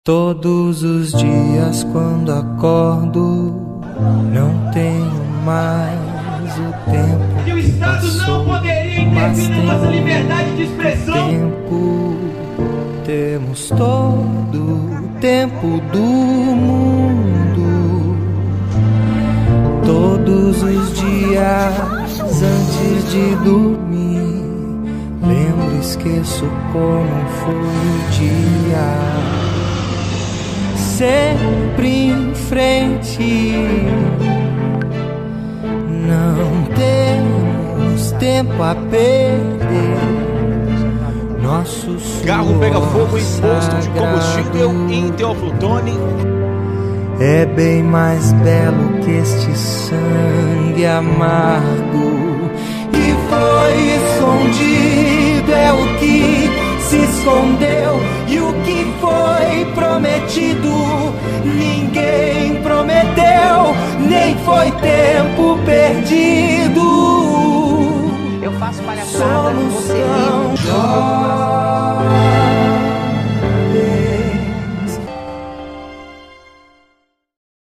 Todos os dias quando acordo, não tenho mais o tempo que o Estado passou, não poderia intervir na nossa liberdade de expressão. Temos todo o tempo do mundo. Todos os dias antes de dormir, lembro e esqueço como foi o dia. Sempre em frente, não temos tempo a perder. Nosso carro pega fogo em posto de sagrado combustível em Teófilo Otoni. é bem mais belo que este sangue amargo. E foi escondido, é o que se escondeu, e o que foi prometido ninguém prometeu, nem foi tempo perdido.